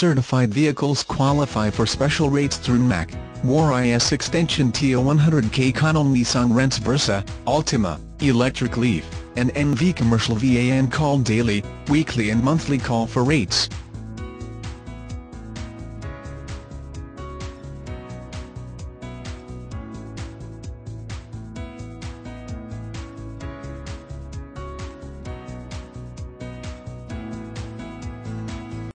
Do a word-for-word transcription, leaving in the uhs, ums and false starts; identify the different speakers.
Speaker 1: certified vehicles qualify for special rates through M A C, WARRANTEE Extension T O one hundred K Connell Nissan rents Versa, Altima, Electric Leaf, and N V Commercial van call daily, weekly and monthly call for rates.